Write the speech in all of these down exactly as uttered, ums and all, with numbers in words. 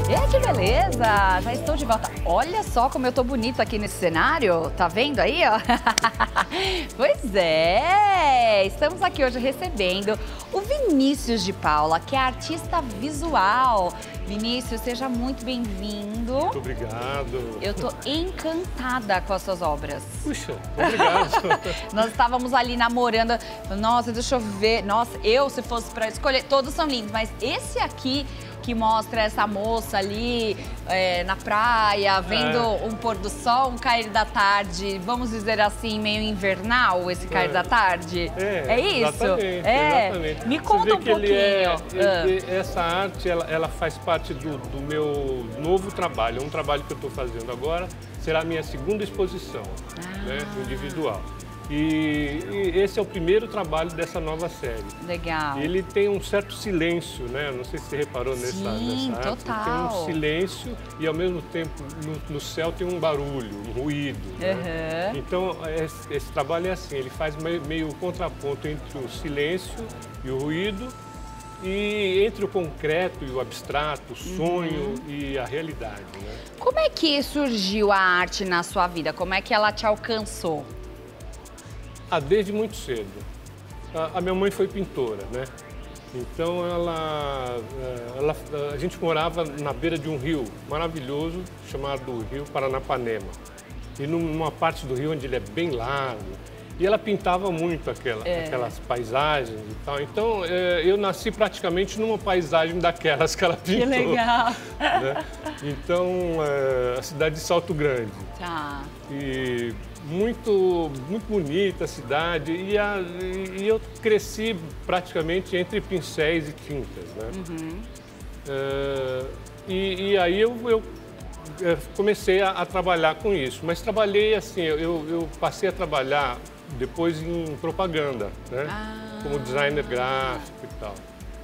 E que beleza! Já estou de volta. Olha só como eu tô bonita aqui nesse cenário. Tá vendo aí, ó? Pois é! Estamos aqui hoje recebendo o Vinícius de Paula, que é artista visual. Vinícius, seja muito bem-vindo. Muito obrigado. Eu tô encantada com as suas obras. Puxa, obrigado. Nós estávamos ali namorando. Nossa, deixa eu ver. Nossa, eu, se fosse para escolher, todos são lindos, mas esse aqui que mostra essa moça ali é, na praia, vendo é. um pôr do sol, um cair da tarde, vamos dizer assim, meio invernal, esse cair é. da tarde. É, é isso? Exatamente, é. exatamente. Me conta um que pouquinho. Ele é, ah. ele, essa arte, ela, ela faz parte do, do meu novo trabalho, é um trabalho que eu estou fazendo agora, será a minha segunda exposição, ah. né, individual. E, e esse é o primeiro trabalho dessa nova série. Legal. Ele tem um certo silêncio, né? Não sei se você reparou nessa, Sim, nessa arte. total. Tem um silêncio e, ao mesmo tempo, no, no céu tem um barulho, um ruído. Né? Uhum. Então, esse, esse trabalho é assim, ele faz meio, meio contraponto entre o silêncio e o ruído e entre o concreto e o abstrato, o sonho uhum. e a realidade. Né? Como é que surgiu a arte na sua vida? Como é que ela te alcançou? Ah, desde muito cedo. A, a minha mãe foi pintora, né? Então ela, ela, a gente morava na beira de um rio maravilhoso chamado Rio Paranapanema. E numa parte do rio onde ele é bem largo. E ela pintava muito aquela, é. aquelas paisagens e tal. Então eu nasci praticamente numa paisagem daquelas que ela pintou. Que legal! Né? Então, a cidade de Salto Grande. Tá. E muito, muito bonita a cidade e, a, e eu cresci praticamente entre pincéis e tintas, né? Uhum. Uh, e, e aí eu, eu comecei a, a trabalhar com isso, mas trabalhei assim, eu, eu passei a trabalhar depois em propaganda, né? Ah. Como designer gráfico e tal.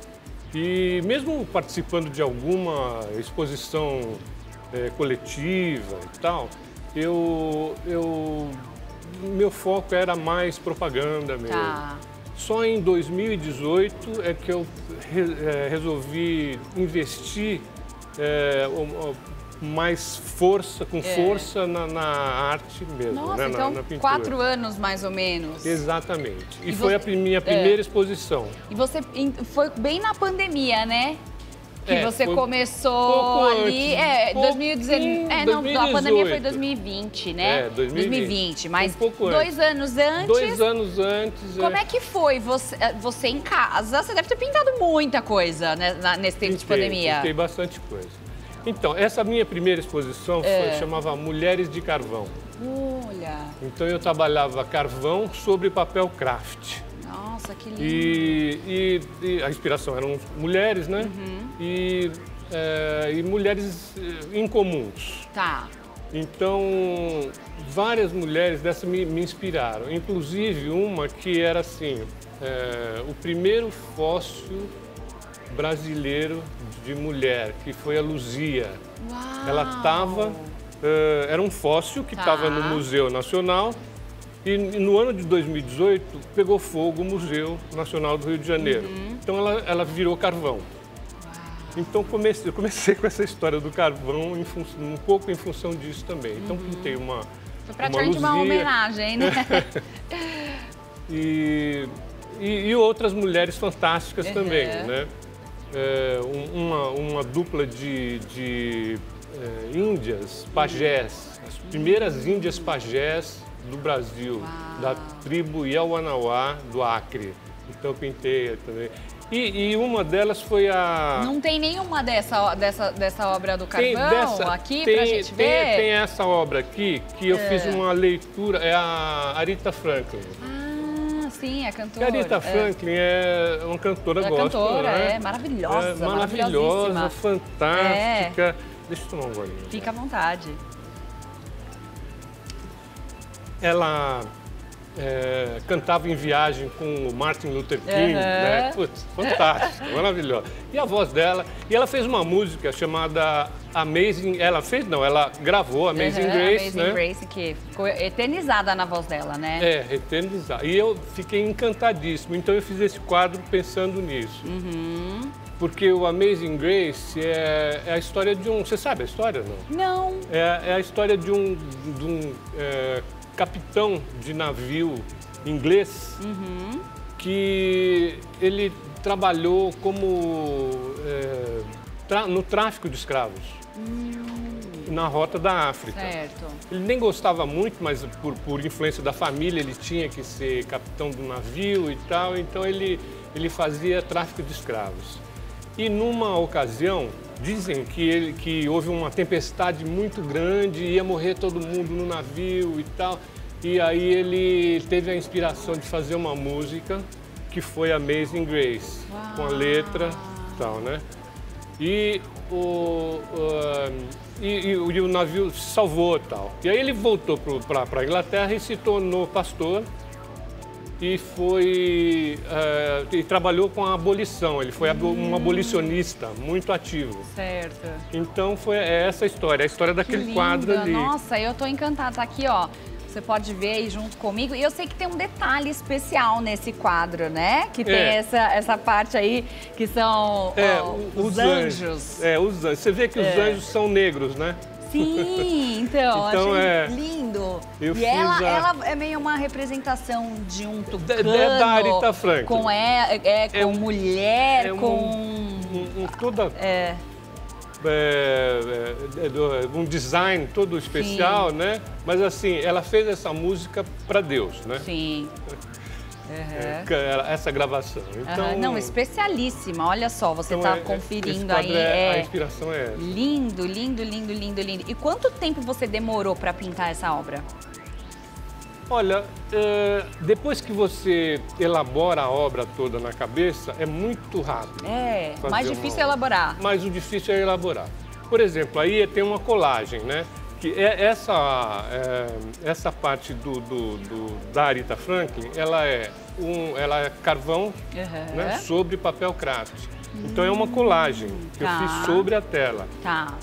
E mesmo participando de alguma exposição é, coletiva e tal, Eu, eu, meu foco era mais propaganda mesmo. Tá. Só em dois mil e dezoito é que eu re, é, resolvi investir é, mais força, com é. força na, na arte mesmo. Nossa, né? então na, na pintura. quatro anos mais ou menos. Exatamente. E, e você, foi a minha primeira é. exposição. E você foi bem na pandemia, né? Que é, você começou ali, antes, é, dois mil e dezenove, é, não, a pandemia foi dois mil e vinte, né? É, dois mil e vinte, dois mil e vinte, mas um pouco dois antes. anos antes... Dois anos antes, Como é, é que foi você, você em casa? Você deve ter pintado muita coisa, né, nesse tempo pintei, de pandemia. Pintei bastante coisa. Então, essa minha primeira exposição é. foi, chamava Mulheres de Carvão. Olha! Então eu trabalhava carvão sobre papel craft. Nossa, que lindo! E, e, e a inspiração eram mulheres, né? Uhum. E... É, e mulheres incomuns. Tá. Então, várias mulheres dessa me, me inspiraram. Inclusive uma que era assim, é, o primeiro fóssil brasileiro de mulher, que foi a Luzia. Uau. Ela estava, é, era um fóssil que estava tá. no Museu Nacional e no ano de dois mil e dezoito pegou fogo o Museu Nacional do Rio de Janeiro. Uhum. Então ela, ela virou carvão. Então comecei, eu comecei com essa história do carvão em fun, um pouco em função disso também. Então uhum. pintei uma Foi praticamente uma, uma homenagem, né? e, e, e outras mulheres fantásticas uhum. também, né? É, uma, uma dupla de, de é, índias, pajés, as primeiras índias pajés do Brasil, Uau. da tribo Yawanawá do Acre. Então eu pintei também. E, e uma delas foi a... Não tem nenhuma dessa, dessa, dessa obra do carvão dessa, aqui tem, pra gente tem, ver? Tem essa obra aqui, que eu é. fiz uma leitura, é a Aretha Franklin. Ah, sim, a cantora. A Aretha é. Franklin é uma cantora é gospel, cantora, né? é maravilhosa, é maravilhosa, fantástica. É. Deixa eu tomar um golinho. Fica à vontade. Ela... É, cantava em viagem com o Martin Luther King, uhum. né? Putz, fantástico, maravilhosa. E a voz dela, e ela fez uma música chamada Amazing, ela fez, não, ela gravou Amazing uhum, Grace, Amazing né? Grace, que ficou eternizada na voz dela, né? É, eternizada. E eu fiquei encantadíssimo, então eu fiz esse quadro pensando nisso. Uhum. porque o Amazing Grace é, é a história de um... Você sabe a história, não? Não. É, é a história de um, de um é, capitão de navio inglês uhum. que ele trabalhou como é, tra, no tráfico de escravos. Hum. Na rota da África. Certo. Ele nem gostava muito, mas por, por influência da família ele tinha que ser capitão do navio e tal, então ele, ele fazia tráfico de escravos. E numa ocasião, dizem que, ele, que houve uma tempestade muito grande, ia morrer todo mundo no navio e tal, e aí ele teve a inspiração de fazer uma música que foi Amazing Grace, Uau. Com a letra e tal, né? E o... Uh, E, e, e o navio se salvou e tal. E aí ele voltou para a Inglaterra e se tornou pastor e foi uh, e trabalhou com a abolição. Ele foi hum. um abolicionista muito ativo. Certo. Então foi essa a história, a história daquele quadro ali. Nossa, eu tô encantada. Tá aqui, ó. Você pode ver aí junto comigo. E eu sei que tem um detalhe especial nesse quadro, né? Que tem é. essa, essa parte aí, que são é, ó, os, os anjos. anjos. É, os anjos. Você vê que é. os anjos são negros, né? Sim, então, então achei é, lindo. Eu e ela, a... ela é meio uma representação de um tucano. É da Aretha Franklin. Com, é, é, com é um, mulher, é um, com... Um, um, toda... É. É, é, um design todo especial, Sim. né? Mas assim, ela fez essa música para Deus, né? Sim. Uhum. É, essa gravação. Então, uhum. Não, especialíssima. Olha só, você está então é, conferindo aí. É, é... A inspiração é essa. Lindo, lindo, lindo, lindo, lindo. E quanto tempo você demorou para pintar essa obra? Olha, é, depois que você elabora a obra toda na cabeça, é muito rápido. É, mais difícil é elaborar. Mas o difícil é elaborar. Por exemplo, aí tem uma colagem, né? Que é essa, é, essa parte do, do, do, da Aretha Franklin, ela é, um, ela é carvão uhum. né, sobre papel craft. Hum, então é uma colagem que tá. eu fiz sobre a tela. Tá.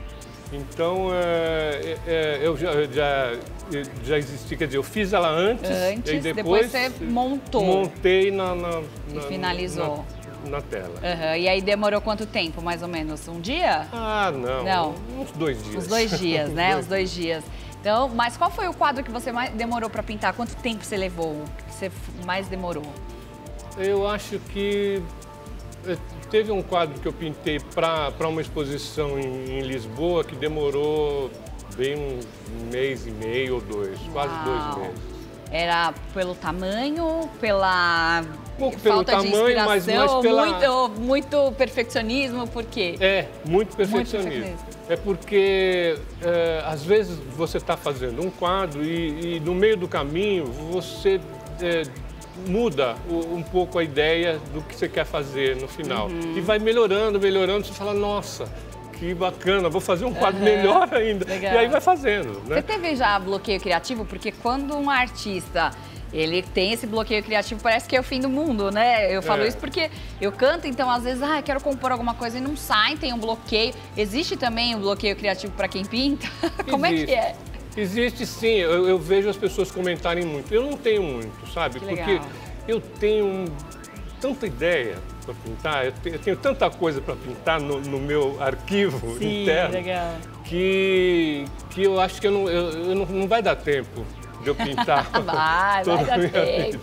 Então, é, é, eu já, já, já existi, quer dizer, eu fiz ela antes, antes e depois, depois você montou. Montei na, na, na, finalizou. Na, na tela. Uhum. E aí demorou quanto tempo, mais ou menos? Um dia? Ah, não. Não. Uns dois dias. Uns dois dias, né? Uns dois dias. Então, mas qual foi o quadro que você mais demorou para pintar? Quanto tempo você levou? Que você mais demorou? Eu acho que... Teve um quadro que eu pintei para uma exposição em, em Lisboa que demorou bem um mês e meio ou dois, Uau. quase dois meses. Era pelo tamanho, pela Pouco falta pelo de tamanho, inspiração, mas, mas pela... muito, muito perfeccionismo, por quê? É, muito perfeccionismo. Muito perfeccionismo. É porque, é, às vezes, você está fazendo um quadro e, e no meio do caminho você... É, muda um pouco a ideia do que você quer fazer no final. Uhum. E vai melhorando, melhorando, você fala, nossa, que bacana, vou fazer um quadro uhum. melhor ainda. Legal. E aí vai fazendo, né? Você teve já bloqueio criativo? Porque quando um artista, ele tem esse bloqueio criativo, parece que é o fim do mundo, né? Eu falo é. isso porque eu canto, então às vezes, ah, eu quero compor alguma coisa e não sai, tem um bloqueio. Existe também um bloqueio criativo para quem pinta? Como é que é? Existe sim, eu, eu vejo as pessoas comentarem muito. Eu não tenho muito, sabe? Que Porque legal. eu tenho tanta ideia para pintar, eu tenho, eu tenho tanta coisa para pintar no, no meu arquivo sim, interno legal. Que, que eu acho que eu não, eu, eu não, não vai dar tempo de eu pintar. vai, vai dar tempo.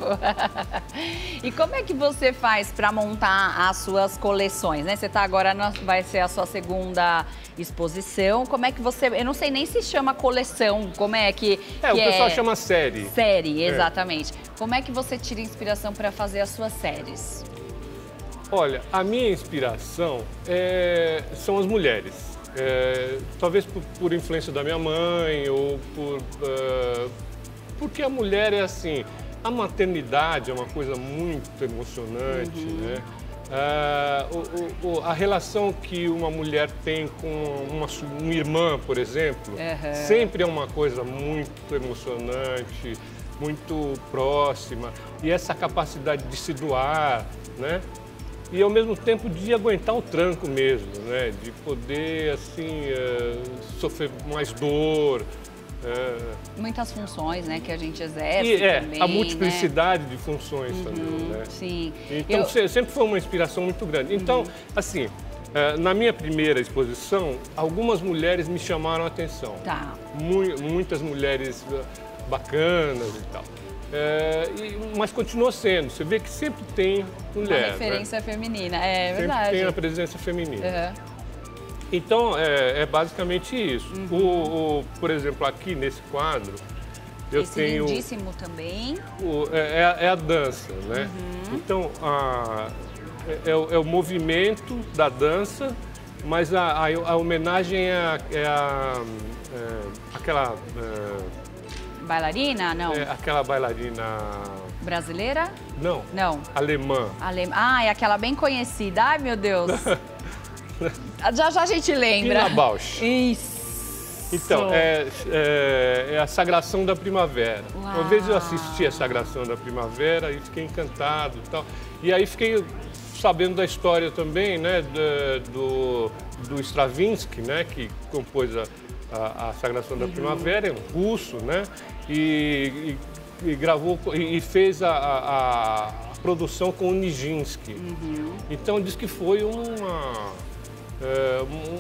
E como é que você faz para montar as suas coleções, né? Você está agora, na, vai ser a sua segunda exposição. Como é que você... Eu não sei nem se chama coleção, como é que... É, que o pessoal é... chama série. Série, exatamente. É. Como é que você tira inspiração para fazer as suas séries? Olha, a minha inspiração é... são as mulheres. É... Talvez por, por influência da minha mãe ou por... Uh... Porque a mulher é assim, a maternidade é uma coisa muito emocionante, uhum. né? Ah, o, o, a relação que uma mulher tem com uma, uma irmã, por exemplo, uhum. sempre é uma coisa muito emocionante, muito próxima. E essa capacidade de se doar, né? E ao mesmo tempo de aguentar o tranco mesmo, né? De poder, assim, uh, sofrer mais dor. É... Muitas funções, né, que a gente exerce e, é, também, a multiplicidade né? de funções uhum, também, né? Sim. Então, Eu... sempre foi uma inspiração muito grande. Então, uhum. assim, na minha primeira exposição, algumas mulheres me chamaram a atenção. Tá. Muitas mulheres bacanas e tal. É, e, mas continua sendo. Você vê que sempre tem mulher. Uma referência, né? Feminina, é sempre verdade. Tem a presença feminina. Uhum. Então, é, é basicamente isso. Uhum. O, o, por exemplo, aqui nesse quadro, eu Esse tenho... lindíssimo também. O, é, é a dança, né? Uhum. Então, a, é, é, o, é o movimento da dança, mas a, a, a homenagem é, a, é, a, é aquela... É, bailarina? Não. É aquela bailarina... Brasileira? Não. Não. Alemã. Alem... Ah, é aquela bem conhecida. Ai, meu Deus. já já a gente lembra. Pina Bausch. Isso. Então, é, é, é a Sagração da Primavera. Uau. Uma vez eu assisti a Sagração da Primavera e fiquei encantado e tal. E aí fiquei sabendo da história também, né, do, do Stravinsky, né, que compôs a, a, a Sagração da uhum. Primavera, é um russo, né, e, e, e gravou e, e fez a, a, a produção com o Nijinsky. Uhum. Então diz que foi uma é, um,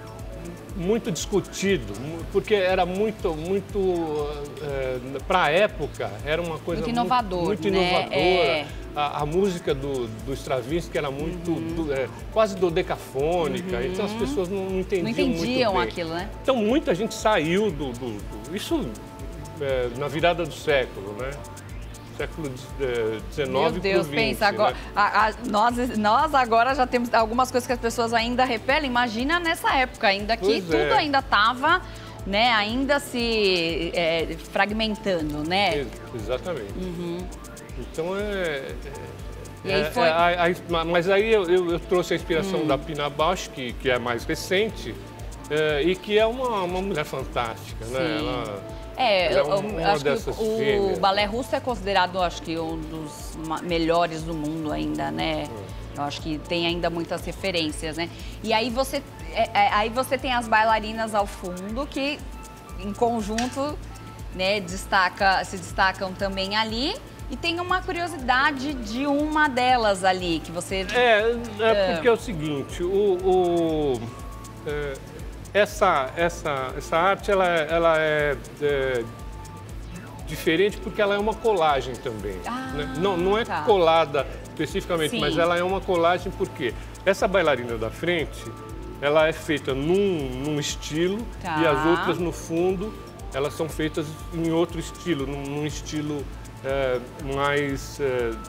muito discutido, porque era muito, muito é, para a época era uma coisa muito inovador, muito, muito né? inovadora. É... A, a música do, do Stravinsky era muito, uhum. do, é, quase do decafônica, uhum. então as pessoas não, não entendiam, não entendiam muito bem. aquilo, né? Então muita gente saiu do, do, do isso é, na virada do século, né? Século dezenove. Meu Deus, vinte, pensa, agora, né? a, a, nós, nós agora já temos algumas coisas que as pessoas ainda repelem. Imagina nessa época, ainda que Pois tudo é. ainda estava, né, ainda se é, fragmentando, né? Ex exatamente. Uhum. Então é... E aí foi... é, é, a, a, mas aí eu, eu, eu trouxe a inspiração hum. da Pina Bausch, que, que é mais recente, é, e que é uma, uma mulher fantástica, né? Ela, É, ela é eu, uma eu acho que o, gêmeas, o balé russo é considerado, acho que, um dos melhores do mundo ainda, né? Eu acho que tem ainda muitas referências, né? E aí você, é, é, aí você tem as bailarinas ao fundo que, em conjunto, né, destaca, se destacam também ali. E tem uma curiosidade de uma delas ali, que você... É, é porque é o seguinte, o... o é, Essa, essa, essa arte ela, ela é, é diferente porque ela é uma colagem também. Ah, né? Não, não é tá. colada especificamente, Sim. mas ela é uma colagem porque essa bailarina da frente, ela é feita num, num estilo tá. e as outras no fundo, elas são feitas em outro estilo, num, num estilo é, mais é,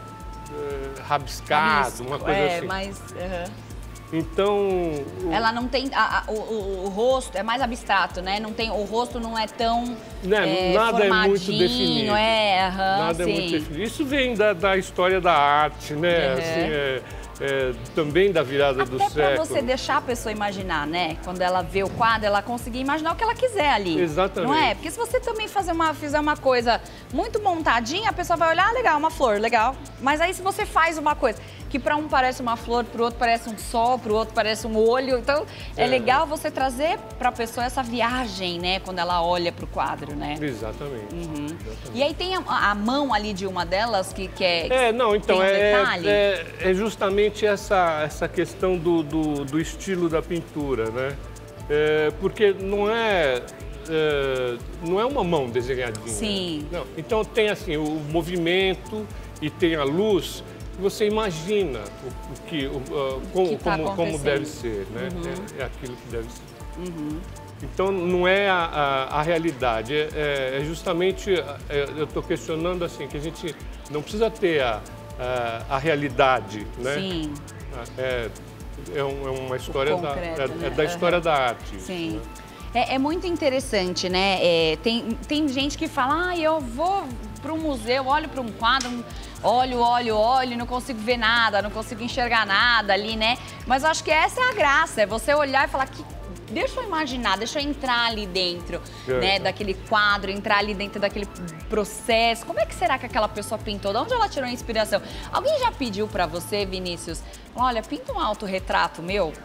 é, rabiscado, Rabisco, uma coisa é, assim. Mais, uh-huh. Então... O... Ela não tem... A, a, o, o rosto é mais abstrato, né? Não tem, o rosto não é tão né? é, Nada é muito definido. É, uhum, Nada sim. é muito definido. Isso vem da, da história da arte, né? Uhum. Assim, é, é, também da virada Até do pra século. Você deixar a pessoa imaginar, né? Quando ela vê o quadro, ela conseguir imaginar o que ela quiser ali. Exatamente. Não é? Porque se você também fazer uma, fizer uma coisa muito montadinha, a pessoa vai olhar, ah, legal, uma flor, legal. Mas aí se você faz uma coisa que para um parece uma flor, para o outro parece um sol, para o outro parece um olho. Então, é, é legal você trazer para a pessoa essa viagem, né? Quando ela olha para o quadro, né? Exatamente. Uhum. Exatamente. E aí tem a, a mão ali de uma delas que, que é... É, não, então, um é, é, é justamente essa, essa questão do, do, do estilo da pintura, né? É, porque não é... É, não é uma mão desenhadinha. Sim. Não. Então tem assim, o movimento e tem a luz... Você imagina o, o que, o, uh, com, que tá como, como deve ser, né? Uhum. É, é aquilo que deve ser. Uhum. Então, não é a, a, a realidade, é, é justamente, é, eu estou questionando assim, que a gente não precisa ter a, a, a realidade, né? Sim. É, é, um, é uma história concreto, da, é, né? é da história uhum. da arte. Sim. Né? É, é muito interessante, né? É, tem, tem gente que fala, ah, eu vou para um museu, olho para um quadro, olho, olho, olho, não consigo ver nada, não consigo enxergar nada ali, né? Mas eu acho que essa é a graça, é você olhar e falar que deixa eu imaginar, deixa eu entrar ali dentro, é. né, daquele quadro, entrar ali dentro daquele processo. Como é que será que aquela pessoa pintou? De onde ela tirou a inspiração? Alguém já pediu para você, Vinícius, olha, pinta um autorretrato meu?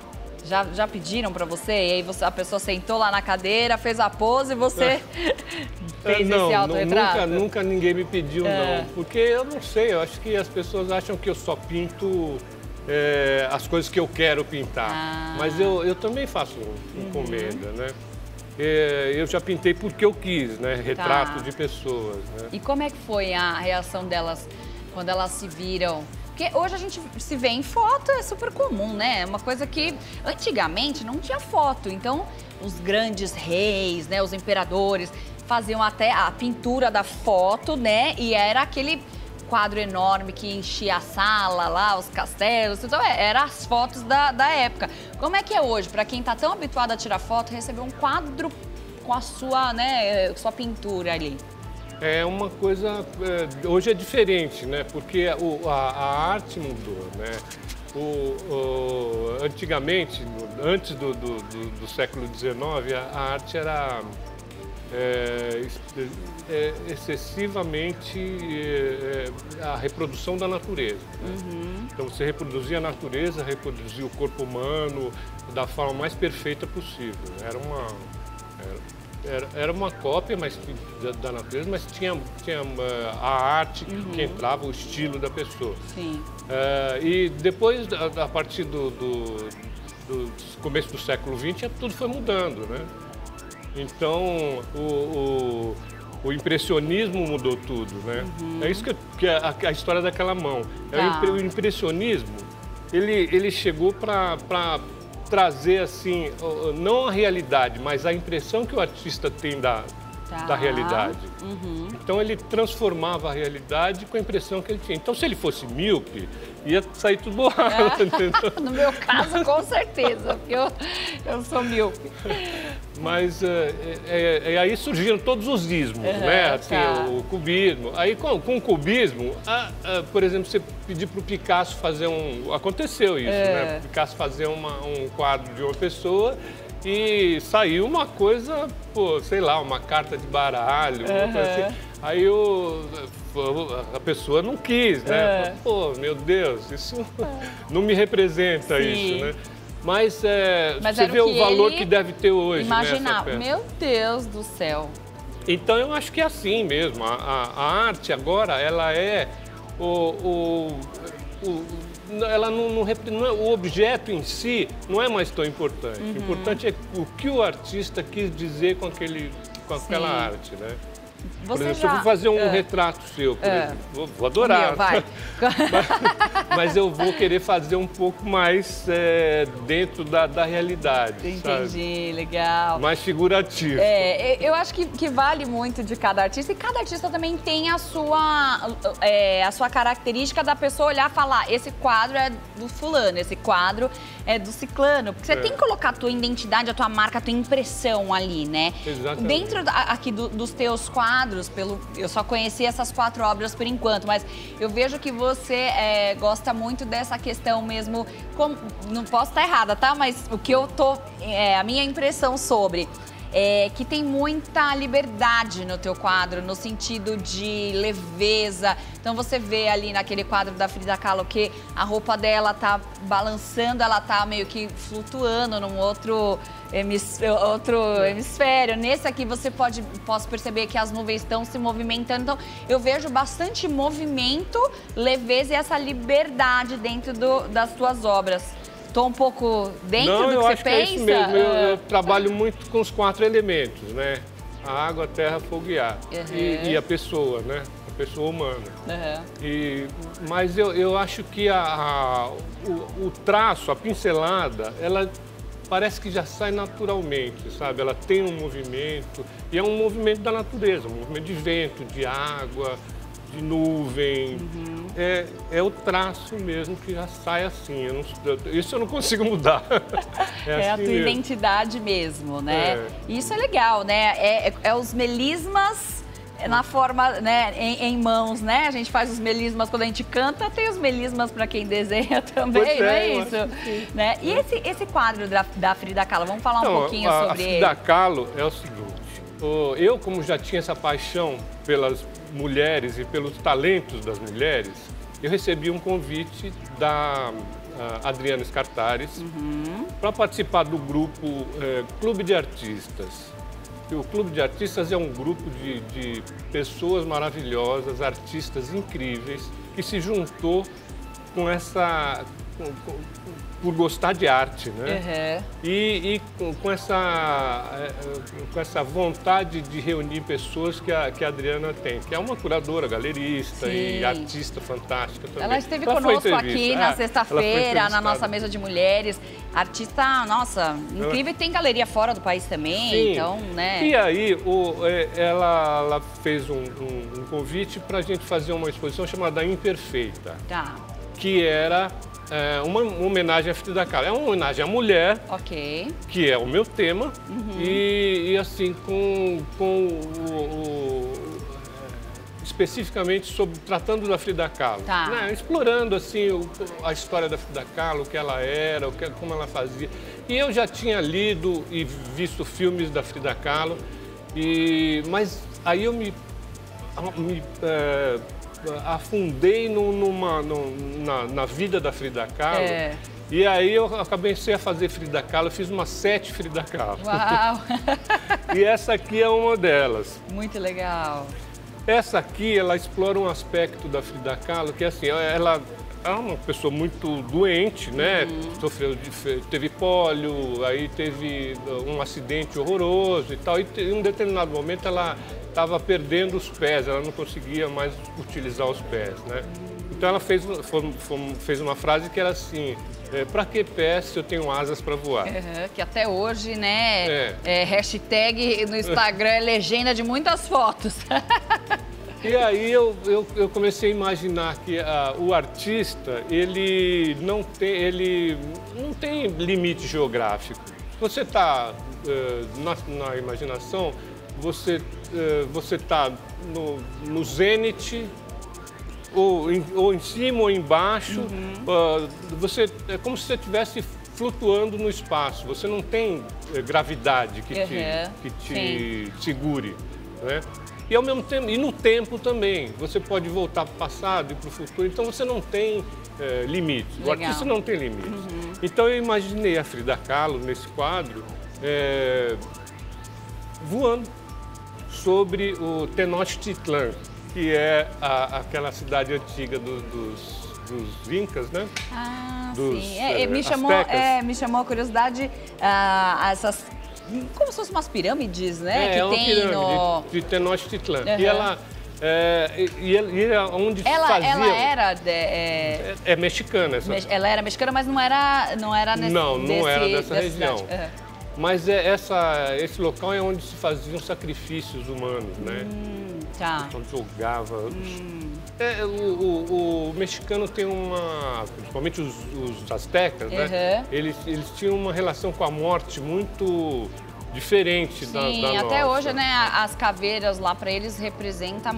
Já, já pediram para você? E aí você, a pessoa sentou lá na cadeira, fez a pose e você fez não, esse autorretrato? Nunca, nunca ninguém me pediu, é. não. Porque eu não sei, eu acho que as pessoas acham que eu só pinto é, as coisas que eu quero pintar. Ah. Mas eu, eu também faço encomenda, uhum. né? É, eu já pintei porque eu quis, né? Retrato tá. de pessoas. Né? E como é que foi a reação delas quando elas se viram? Porque hoje a gente se vê em foto, é super comum, né? É uma coisa que antigamente não tinha foto. Então, os grandes reis, né, os imperadores, faziam até a pintura da foto, né? E era aquele quadro enorme que enchia a sala lá, os castelos. Então, é, eram as fotos da, da época. Como é que é hoje, para quem tá tão habituado a tirar foto, receber um quadro com a sua, né, sua pintura ali? É uma coisa, é, hoje é diferente, né? Porque o, a, a arte mudou, né? O, o, antigamente, antes do, do, do, do século dezenove, a, a arte era é, é, excessivamente é, a reprodução da natureza. Né? Uhum. Então você reproduzia a natureza, reproduzia o corpo humano da forma mais perfeita possível. Era uma... Era, Era, era uma cópia mas, da, da natureza, mas tinha, tinha uh, a arte uhum. que entrava, o estilo da pessoa. Sim. Uh, e depois, a, a partir do, do, do começo do século vinte, tudo foi mudando, né? Então, o, o, o impressionismo mudou tudo, né? Uhum. É isso que, que é a, a história daquela mão. Tá. É o, o impressionismo, ele, ele chegou para... trazer, assim, não a realidade, mas a impressão que o artista tem da, tá. da realidade. Uhum. Então, ele transformava a realidade com a impressão que ele tinha. Então, se ele fosse míope, ia sair tudo borrado, entendeu? No meu caso, com certeza, porque eu, eu sou míope. Mas é, é, é, aí surgiram todos os ismos, uhum, né? Assim, tá. o, o cubismo. Aí, com, com o cubismo, a, a, por exemplo, você pedir para o Picasso fazer um... Aconteceu isso, é. né? O Picasso fazer uma, um quadro de uma pessoa e saiu uma coisa, pô, sei lá, uma carta de baralho, uhum. uma coisa assim. Aí o, a pessoa não quis, né? É. Pô, meu Deus, isso é. não me representa. Sim. Isso, né? Mas, é, Mas você vê o, o valor que deve ter hoje. Imaginar, né, meu Deus do céu. Então eu acho que é assim mesmo. A, a, a arte agora, ela é o, o, o ela não, não, não é, o objeto em si não é mais tão importante. Uhum. O importante é o que o artista quis dizer com, aquele, com aquela Sim. arte, né? Você por exemplo, já... se eu vou fazer um uh. retrato seu, por uh. exemplo, vou, vou adorar. Meu, vai. mas, mas eu vou querer fazer um pouco mais é, dentro da, da realidade. Entendi, sabe? Legal. Mais figurativo. É, eu acho que, que vale muito de cada artista e cada artista também tem a sua, é, a sua característica da pessoa olhar e falar: esse quadro é do fulano, esse quadro é do ciclano. Porque você é. tem que colocar a tua identidade, a tua marca, a tua impressão ali, né? Exatamente. Dentro da, aqui do, dos teus quadros, pelo, eu só conheci essas quatro obras por enquanto, mas eu vejo que você é, gosta muito dessa questão mesmo, como, não posso estar errada, tá? Mas o que eu tô, é, a minha impressão sobre... É, que tem muita liberdade no teu quadro, no sentido de leveza. Então você vê ali naquele quadro da Frida Kahlo que a roupa dela tá balançando, ela tá meio que flutuando num outro, hemis, outro hemisfério. Nesse aqui você pode posso perceber que as nuvens estão se movimentando. Então eu vejo bastante movimento, leveza e essa liberdade dentro do, das tuas obras. Estou um pouco dentro Não, do que eu você acho pensa? Que é isso mesmo. Eu, eu trabalho muito com os quatro elementos, né? A água, a terra, fogo e ar. Uhum. E, e a pessoa, né? A pessoa humana. Uhum. E, mas eu, eu acho que a, a, o, o traço, a pincelada, ela parece que já sai naturalmente, sabe? Ela tem um movimento, e é um movimento da natureza, um movimento de vento, de água, de nuvem. Uhum. É, é o traço mesmo que já sai assim. Eu não, isso eu não consigo mudar. É, é assim a tua mesmo. Identidade mesmo, né? É. Isso é legal, né? É, é, é os melismas na forma, né, em, em mãos, né? A gente faz os melismas quando a gente canta, tem os melismas para quem desenha também, pois não é, é isso? Né? E esse, esse quadro da, da Frida Kahlo, vamos falar então, um pouquinho a, sobre ele. A Frida Kahlo é o seguinte, eu como já tinha essa paixão pelas mulheres e pelos talentos das mulheres, eu recebi um convite da, a Adriana Scartares, uhum. para participar do grupo é, Clube de Artistas. E o Clube de Artistas é um grupo de, de pessoas maravilhosas, artistas incríveis, que se juntou com essa... Com, com, por gostar de arte, né? Uhum. E, e com, com, essa, com essa vontade de reunir pessoas que a, que a Adriana tem, que é uma curadora, galerista Sim. e artista fantástica também. Ela esteve ela conosco aqui na sexta-feira, na nossa mesa de mulheres. Artista, nossa, incrível, e tem galeria fora do país também, Sim. então, né? E aí, o, ela, ela fez um, um, um convite para a gente fazer uma exposição chamada Imperfeita, tá. que era... É uma, uma homenagem à Frida Kahlo. É uma homenagem à mulher, okay. que é o meu tema, uhum. e, e assim, com, com o, o, especificamente sobre, tratando da Frida Kahlo. Tá. Né? Explorando assim, o, a história da Frida Kahlo, o que ela era, o que, como ela fazia. E eu já tinha lido e visto filmes da Frida Kahlo, e, mas aí eu me... me é, afundei no, numa, no, na, na vida da Frida Kahlo é. e aí eu comecei a fazer Frida Kahlo, eu fiz umas sete Frida Kahlo. Uau! E essa aqui é uma delas. Muito legal. Essa aqui, ela explora um aspecto da Frida Kahlo que assim, ela é uma pessoa muito doente, né? Uhum. Sofreu, teve pólio, aí teve um acidente horroroso e tal, e em um determinado momento ela estava perdendo os pés, ela não conseguia mais utilizar os pés, né? Então ela fez, fez uma frase que era assim, é, para que pés se eu tenho asas para voar? Uhum, que até hoje, né, é. É, hashtag no Instagram é legenda de muitas fotos. E aí eu, eu, eu comecei a imaginar que uh, o artista, ele não tem, ele não tem limite geográfico. Você está uh, na, na imaginação, você uh, você está no, no zênite, ou em, ou em cima ou embaixo, uhum. uh, você, é como se você estivesse flutuando no espaço. Você não tem uh, gravidade que, uhum. te, que te segure, né? E, ao mesmo tempo, e no tempo também, você pode voltar para o passado e para o futuro, então você não tem é, limites, o artista não tem limites. Uhum. Então eu imaginei a Frida Kahlo nesse quadro é, voando sobre o Tenochtitlan, que é a, aquela cidade antiga do, dos, dos Incas, né? Ah, dos, sim. É, é, me, chamou, é, me chamou a curiosidade uh, essas... Como se fossem umas pirâmides, né? É, que é uma tem pirâmide no... de, de Tenochtitlan. Uhum. E ela... É, e, e onde ela, fazia... Ela era... De, é... É, é mexicana essa... Ela era mexicana, mas não era, não era nesse... Não, não desse, era dessa região. Uhum. Mas é, essa, esse local é onde se faziam sacrifícios humanos, né? Hum, tá. Onde jogava... Hum. É, o, o, o mexicano tem uma... Principalmente os, os astecas, uhum. né? Eles, eles tinham uma relação com a morte muito... diferente Sim, da, da até nossa. hoje, né, as caveiras lá para eles representam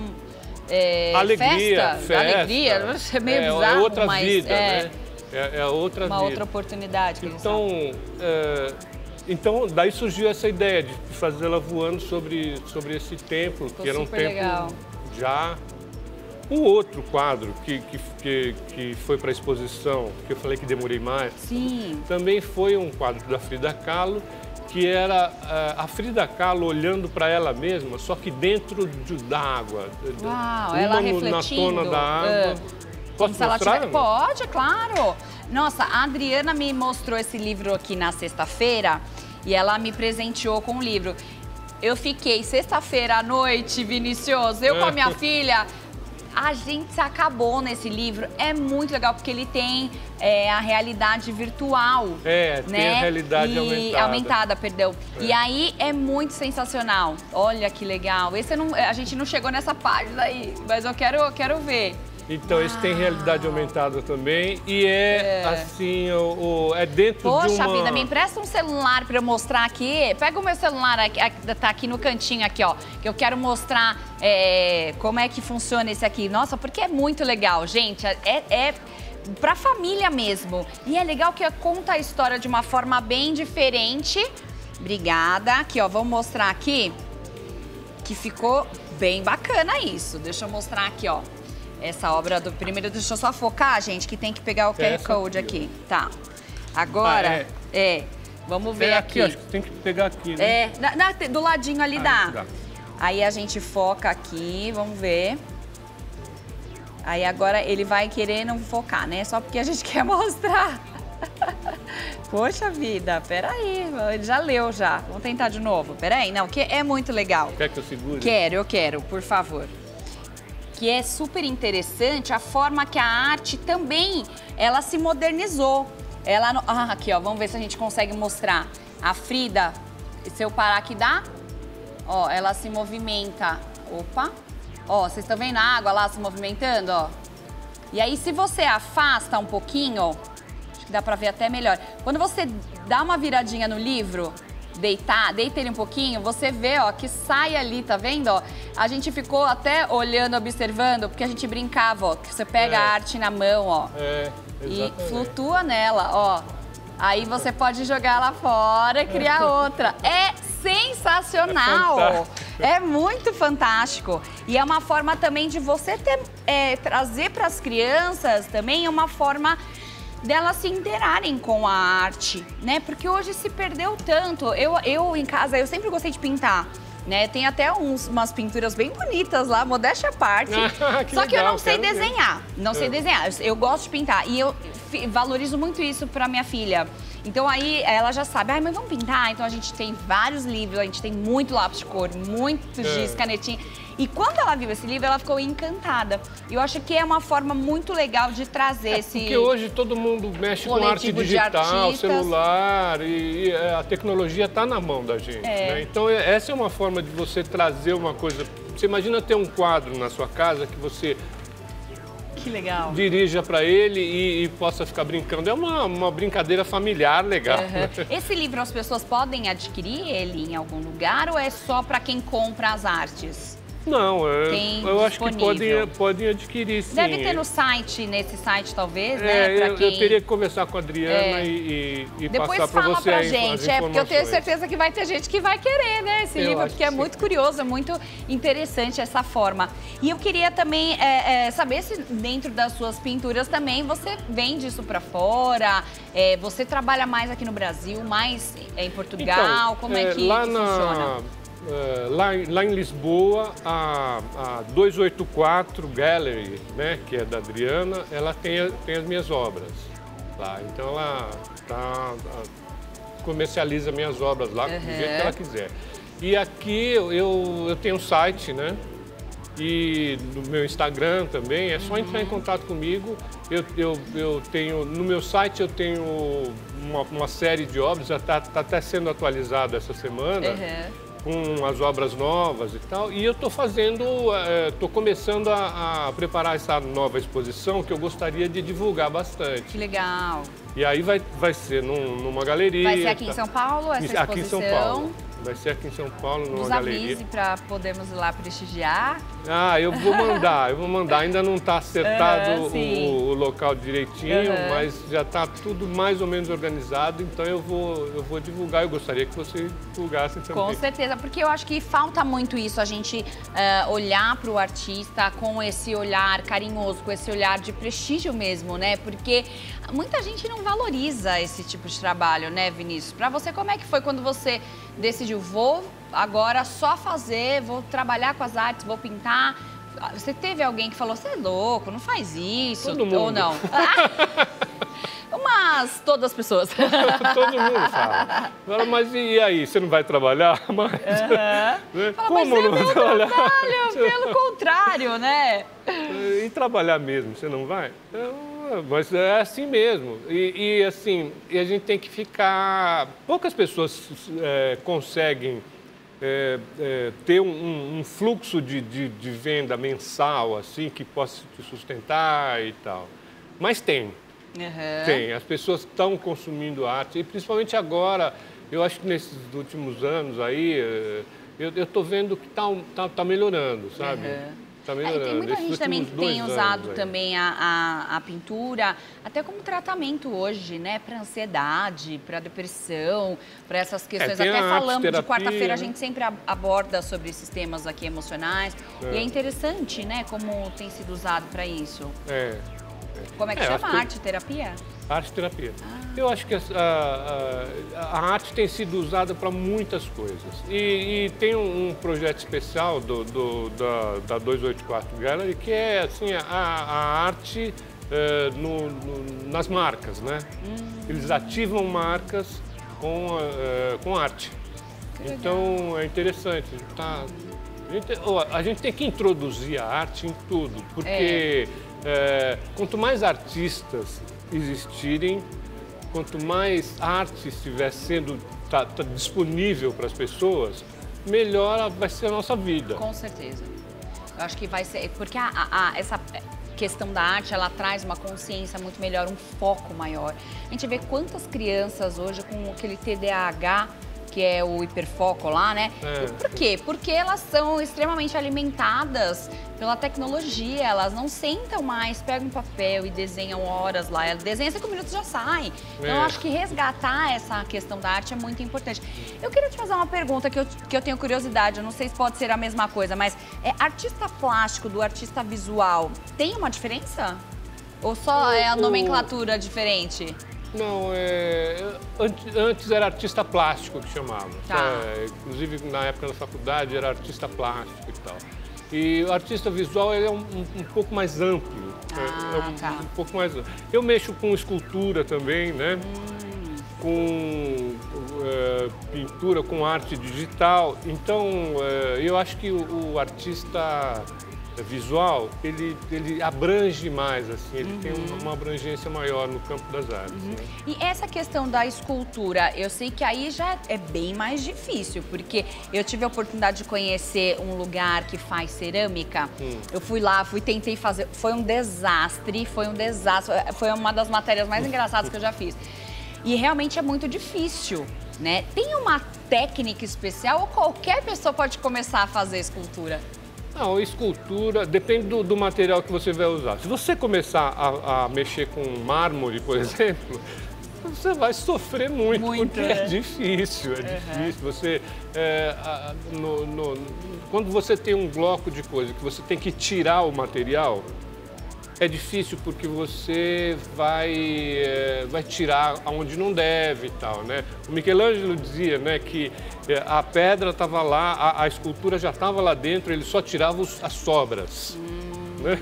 é, alegria, festa, festa, alegria, é meio é, bizarro, é outra mas vida, é, né? É, é outra uma vida. outra oportunidade que então, eles é, então, daí surgiu essa ideia de fazê-la voando sobre, sobre esse templo, Ficou que era um templo legal. já... Um outro quadro que, que, que, que foi para a exposição, que eu falei que demorei mais, Sim. também foi um quadro da Frida Kahlo, que era uh, a Frida Kahlo olhando para ela mesma, só que dentro de, da água. Uau, uma ela no, na tona da água. Uh, Posso mostrar? Tiver... Pode, claro. Nossa, a Adriana me mostrou esse livro aqui na sexta-feira e ela me presenteou com o livro. Eu fiquei sexta-feira à noite, Vinicioso, eu com a minha filha... A gente se acabou nesse livro, é muito legal porque ele tem é, a realidade virtual. É, né? tem a realidade e... aumentada. Aumentada, perdão. É. E aí é muito sensacional. Olha que legal. Esse não, a gente não chegou nessa página aí, mas eu quero, eu quero ver. Então, esse tem realidade aumentada também e é, é. assim, o, o, é dentro Poxa de uma... Poxa vida, me empresta um celular para eu mostrar aqui. Pega o meu celular, aqui, tá aqui no cantinho aqui, ó, que eu quero mostrar é, como é que funciona esse aqui. Nossa, porque é muito legal, gente, é, é pra família mesmo. E é legal que conta a história de uma forma bem diferente. Obrigada. Aqui, ó, vamos mostrar aqui que ficou bem bacana isso. Deixa eu mostrar aqui, ó. essa obra do primeiro. Deixa eu só focar, gente, que tem que pegar o Q R Code aqui. Tá. Agora, ah, é. é. Vamos ver é aqui. aqui. Acho que tem que pegar aqui, né? É, na, na, do ladinho ali ah, dá. dá. Aí a gente foca aqui, vamos ver. Aí agora ele vai querer não focar, né? Só porque a gente quer mostrar. Poxa vida, peraí, ele já leu já. Vamos tentar de novo, peraí. Não, que é muito legal. Quer que eu segure? Quero, eu quero, por favor. Que é super interessante a forma que a arte também, ela se modernizou. Ela, no... ah, aqui ó, vamos ver se a gente consegue mostrar. A Frida, se eu parar aqui dá? Ó, ela se movimenta. Opa. Ó, vocês estão vendo a água lá se movimentando, ó? E aí, se você afasta um pouquinho, acho que dá pra ver até melhor. Quando você dá uma viradinha no livro, deitar, deita ele um pouquinho, você vê, ó, que sai ali, tá vendo, ó? A gente ficou até olhando, observando, porque a gente brincava, ó, que você pega é. a arte na mão, ó. É, exatamente. E flutua nela, ó. Aí você pode jogar lá fora e criar outra. É sensacional! É, é muito fantástico. E é uma forma também de você ter, é, trazer para as crianças também uma forma delas se interarem com a arte, né? Porque hoje se perdeu tanto. Eu, eu em casa, eu sempre gostei de pintar. Né? Tem até uns, umas pinturas bem bonitas lá, modéstia à parte. que Só legal, que eu não sei ver. desenhar. Não é. sei desenhar. Eu gosto de pintar. E eu valorizo muito isso pra minha filha. Então aí ela já sabe, ai, mas vamos pintar? Então a gente tem vários livros, a gente tem muito lápis de cor, muito giz, é. canetinha. E quando ela viu esse livro, ela ficou encantada. Eu acho que é uma forma muito legal de trazer é, esse... Porque hoje todo mundo mexe com arte digital, celular, e, e a tecnologia está na mão da gente. É. Né? Então essa é uma forma de você trazer uma coisa... Você imagina ter um quadro na sua casa que você... Que legal. Dirija para ele e, e possa ficar brincando. É uma, uma brincadeira familiar legal. Uhum. Né? Esse livro as pessoas podem adquirir ele em algum lugar ou é só para quem compra as artes? Não, eu, eu acho que podem, podem adquirir, sim. Deve ter no site, nesse site talvez, é, né? Pra eu, quem... eu teria que conversar com a Adriana é. e, e, e passar para você pra aí gente, é, porque eu tenho certeza que vai ter gente que vai querer, né, esse eu livro, porque é sim. muito curioso, é muito interessante essa forma. E eu queria também é, é, saber se dentro das suas pinturas também você vende isso para fora, é, você trabalha mais aqui no Brasil, mais em Portugal, então, como é, é que lá isso na... funciona? Uh, lá, lá em Lisboa, a, a duzentos e oitenta e quatro Gallery, né, que é da Adriana, ela tem, tem as minhas obras lá. Então ela tá, comercializa minhas obras lá uhum. do jeito que ela quiser. E aqui eu, eu tenho um site, né? E no meu Instagram também, é só uhum. entrar em contato comigo. Eu, eu, eu tenho, no meu site eu tenho uma, uma série de obras, já está tá até sendo atualizado essa semana. Uhum. Com as obras novas e tal, e eu estou fazendo, estou é, começando a, a preparar essa nova exposição que eu gostaria de divulgar bastante. Que legal! E aí vai, vai ser num, numa galeria. Vai ser aqui em São Paulo essa exposição? Aqui em São Paulo. Vai ser aqui em São Paulo, numa Nos galeria. Avise para podermos ir lá prestigiar. Ah, eu vou mandar, eu vou mandar. Ainda não está acertado uhum, o, o local direitinho, uhum. mas já está tudo mais ou menos organizado, então eu vou, eu vou divulgar. Eu gostaria que você divulgasse também. Com certeza, porque eu acho que falta muito isso, a gente uh, olhar para o artista com esse olhar carinhoso, com esse olhar de prestígio mesmo, né? Porque muita gente não valoriza esse tipo de trabalho, né, Vinícius? Para você, como é que foi quando você decidiu, vou agora só fazer, vou trabalhar com as artes, vou pintar? Você teve alguém que falou, você é louco, não faz isso, Todo mundo. ou não? Mas todas as pessoas. Todo mundo fala. Fala, mas e aí, você não vai trabalhar? Mas, uhum. né? Fala, Como mas não vai trabalhar? Trabalho, pelo contrário, né? E trabalhar mesmo, você não vai? Mas é assim mesmo. E, e assim, e a gente tem que ficar... Poucas pessoas é, conseguem é, é, ter um, um fluxo de, de, de venda mensal, assim, que possa te sustentar e tal. Mas tem. Uhum. Tem. As pessoas estão consumindo arte. E principalmente agora, eu acho que nesses últimos anos aí, eu estou vendo que está tá, tá melhorando, sabe? Uhum. Tá melhorando. É, tem muita Esses gente também que tem últimos dois usado anos aí. também a, a, a pintura até como tratamento hoje, né? Para ansiedade, para depressão, para essas questões. tem até a falamos de arte-terapia, quarta-feira, a né? gente sempre a- aborda sobre esses temas aqui emocionais. É. E é interessante, né? Como tem sido usado para isso. É. Como é que É, chama? acho que- Arte-terapia? Arte-terapia. Ah. Eu acho que a, a- a arte tem sido usada para muitas coisas. E, e tem um, um projeto especial do, do- da, da duzentos e oitenta e quatro Gallery que é assim, a, a arte eh, no- no- nas marcas, né? Hum. Eles ativam marcas com, eh, com arte. Que legal. Então é interessante. Tá, a, gente, ó, a gente tem que introduzir a arte em tudo, porque eh, quanto mais artistas existirem, quanto mais arte estiver sendo tá, tá disponível para as pessoas, melhor vai ser a nossa vida. Com certeza. Eu acho que vai ser... Porque a, a- a- essa questão da arte, ela traz uma consciência muito melhor, um foco maior. A gente vê quantas crianças hoje com aquele T D A H, que é o hiperfoco lá, né? É. Por quê? Porque elas são extremamente alimentadas pela tecnologia, elas não sentam mais, pegam um papel e desenham horas lá. Ela desenha cinco minutos e já sai. Então, eu É. acho que resgatar essa questão da arte é muito importante. Eu queria te fazer uma pergunta que eu, que eu tenho curiosidade, eu não sei se pode ser a mesma coisa, mas é artista plástico do artista visual, tem uma diferença? Ou só é a O- nomenclatura diferente? Não, é, antes, antes era artista plástico que chamava. Tá. É, inclusive, na época da faculdade, era artista plástico e tal. E o artista visual ele é um, um, um pouco mais amplo. Ah, é, é um, tá. um pouco mais amplo. Eu mexo com escultura também, né? Hum. Com é, pintura, com arte digital. Então, é, eu acho que o, o artista visual, ele, ele abrange mais, assim, ele tem uma, uma abrangência maior no campo das artes. Né? E essa questão da escultura, eu sei que aí já é bem mais difícil, porque eu tive a oportunidade de conhecer um lugar que faz cerâmica. Hum. Eu fui lá, fui tentei fazer, foi um desastre, foi um desastre, foi uma das matérias mais engraçadas que eu já fiz. E realmente é muito difícil, né? Tem uma técnica especial ou qualquer pessoa pode começar a fazer escultura? Não, escultura depende do, do material que você vai usar. Se você começar a, a mexer com mármore, por exemplo, você vai sofrer muito, Muito, porque né? é difícil, é difícil. Você, é, a- no- no- quando você tem um bloco de coisa que você tem que tirar o material, é difícil porque você vai, é, vai tirar aonde não deve e tal, né? O Michelangelo dizia, né, que é, a pedra estava lá, a, a escultura já estava lá dentro, ele só tirava os- as sobras. Né?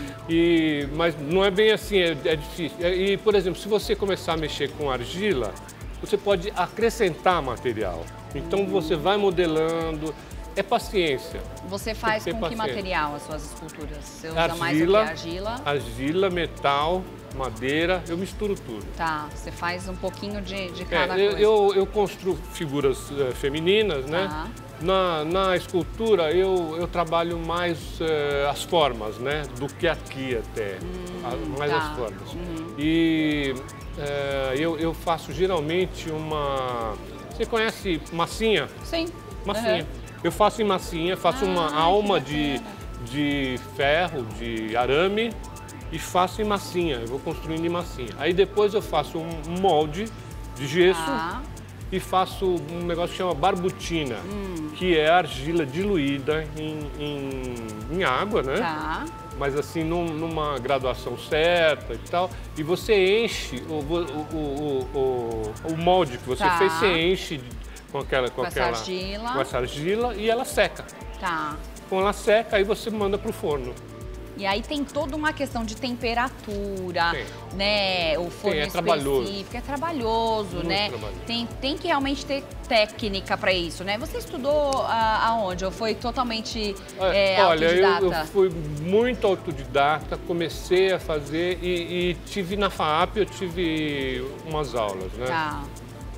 E, mas não é bem assim, é, é difícil. E, por exemplo, se você começar a mexer com argila, você pode acrescentar material. Então você vai modelando, é paciência. Você faz Tem que com ter que paciência. material as suas esculturas? Você usa Argila, mais o que? Argila? Argila, metal, madeira, eu misturo tudo. Tá, você faz um pouquinho de, de É, cada eu, coisa. eu, eu construo figuras eh, femininas, né? Tá. Na, na escultura eu, eu trabalho mais eh, as formas, né? Do que aqui até, a- mais tá. as formas. Uhum. E eh, eu, eu faço geralmente uma... Você conhece massinha? Sim. Massinha. Uhum. Eu faço em massinha, faço Ah, uma que alma de, bacana. de ferro, de arame e faço em massinha. Eu vou construindo em massinha. Aí depois eu faço um um molde de gesso Tá. e faço um negócio que chama barbutina, Hum. que é argila diluída em, em, em água, né? Tá. Mas assim, num- numa graduação certa e tal. E você enche o, o, o, o, o molde que você Tá. fez, você enche de- com aquela... Com, Com essa aquela, argila. com essa argila e ela seca. Tá. Quando ela seca, aí você manda pro forno. E aí tem toda uma questão de temperatura, Tem. né? O forno é trabalhoso. específico, é trabalhoso, Muito né? trabalhoso. Tem, tem que realmente ter técnica para isso, né? Você estudou ah, aonde? Ou foi totalmente é, Olha, eu, autodidata? eu fui muito autodidata, comecei a fazer e, e tive na FAAP, eu tive umas aulas, né? Tá.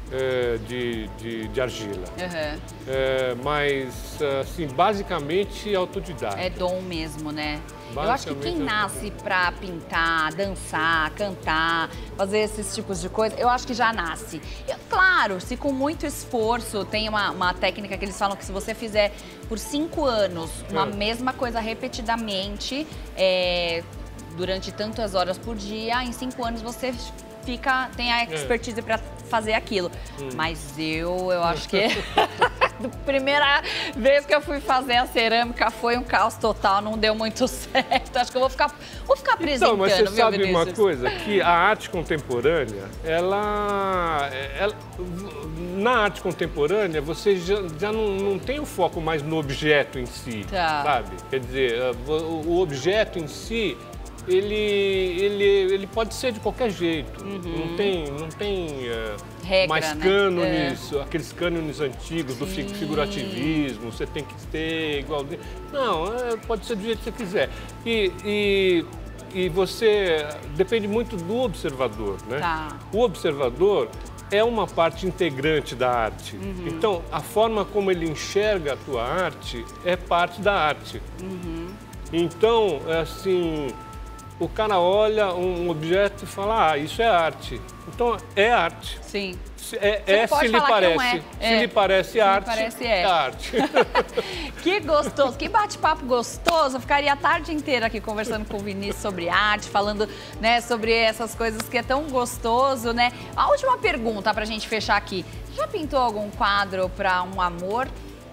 é, de, de, de argila. Uhum. É, mas, assim, basicamente autodidata. É dom mesmo, né? Eu acho que quem nasce pra pintar, dançar, cantar, fazer esses tipos de coisa, eu acho que já nasce. Eu, claro, se com muito esforço, tem uma, uma técnica que eles falam que se você fizer por cinco anos uma é. mesma coisa repetidamente, é, durante tantas horas por dia, em cinco anos você fica, tem a expertise é. pra fazer aquilo. Hum. Mas eu, eu acho que... A primeira vez que eu fui fazer a cerâmica foi um caos total, não deu muito certo. Acho que eu vou ficar, vou ficar apresentando, então, mas você viu, sabe Vinícius? uma coisa? Que a arte contemporânea, ela... ela na arte contemporânea, você já, já não, não tem o foco mais no objeto em si, tá. sabe? Quer dizer, o, o objeto em si... Ele, ele, ele pode ser de qualquer jeito, uhum. não tem, não tem uh, Regra, mais cânones, né? é. aqueles cânones antigos Sim. do figurativismo, você tem que ter igual... Não, é, pode ser do jeito que você quiser. E, e, e você, depende muito do observador, né? Tá. O observador é uma parte integrante da arte. Uhum. Então, a forma como ele enxerga a tua arte é parte da arte. Uhum. Então, assim... O cara olha um objeto e fala, ah, isso é arte. Então, é arte. Sim. É, é se lhe parece. É. Se é. lhe parece se arte, lhe parece é. é arte. Que gostoso, que bate-papo gostoso. Eu ficaria a tarde inteira aqui conversando com o Vinícius sobre arte, falando, né, sobre essas coisas que é tão gostoso, né? A última pergunta pra gente fechar aqui. Já pintou algum quadro pra um amor?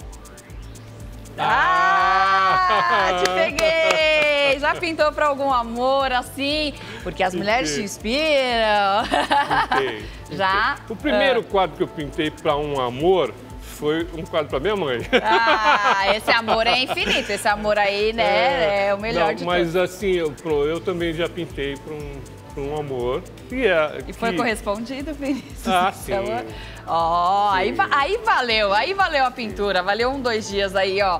Ah, te peguei! Já pintou pra algum amor, assim? Porque as mulheres te inspiram. Pintei, pintei. Já? O primeiro ah. quadro que eu pintei pra um amor foi um quadro pra minha mãe. Ah, esse amor é infinito. Esse amor aí, né, é, é o melhor não, de mas todos. Mas assim, eu, eu também já pintei pra um, pra um amor. E, é, e foi que... correspondido, Vinícius? Ah, sim. Ó, oh, aí, aí valeu, aí valeu a pintura, valeu um, dois dias aí, ó.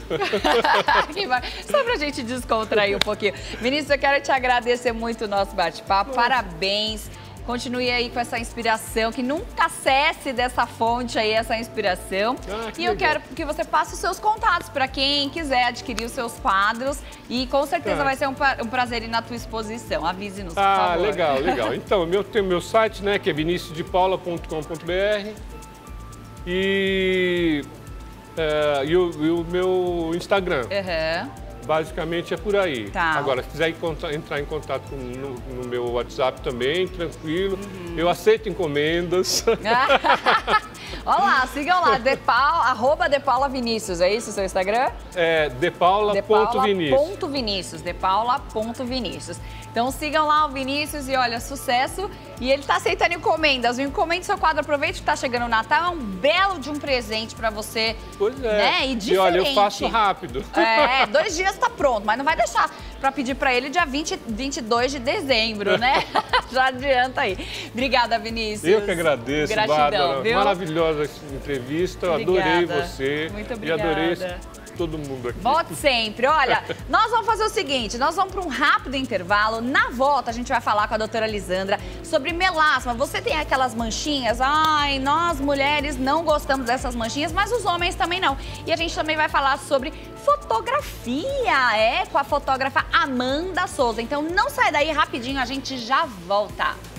Só pra gente descontrair um pouquinho. Vinícius, eu quero te agradecer muito o nosso bate-papo, parabéns. Continue aí com essa inspiração, que nunca cesse dessa fonte aí, essa inspiração. Ah, e eu legal. quero que você passe os seus contatos para quem quiser adquirir os seus quadros. E com certeza ah. vai ser um, um prazer ir na tua exposição. Avise-nos, por ah, favor. Ah, legal, legal. Então, eu tenho meu site, né, que é vinicius de paula ponto com ponto br. E, é, e, o, e o meu Instagram. Uhum. Basicamente é por aí. Tá. Agora, se quiser entrar em contato no, no meu WhatsApp também, tranquilo. Uhum. Eu aceito encomendas. Olha lá, sigam lá, de Paula, arroba De Paula Vinícius, é isso o seu Instagram? É, depaula ponto vinícius. De Paula ponto Vinícius. Então sigam lá o Vinícius e olha, sucesso. E ele tá aceitando encomendas. Encomende seu quadro, aproveite que tá chegando o Natal, é um belo de um presente pra você. Pois é. Né? E diferente. E olha, eu faço rápido. É, dois dias tá pronto, mas não vai deixar pra pedir pra ele dia vinte, vinte e dois de dezembro, né? Já adianta aí. Obrigada, Vinícius. Eu que agradeço, Gratidão, Bárbara. viu? Maravilhosa entrevista, eu adorei você. Muito obrigada. E adorei todo mundo aqui. Volte sempre. Olha, nós vamos fazer o seguinte, nós vamos para um rápido intervalo. Na volta, a gente vai falar com a doutora Lisandra sobre melasma. Você tem aquelas manchinhas? Ai, nós mulheres não gostamos dessas manchinhas, mas os homens também não. E a gente também vai falar sobre fotografia, é, com a fotógrafa Amanda Souza. Então não sai daí, rapidinho, a gente já volta.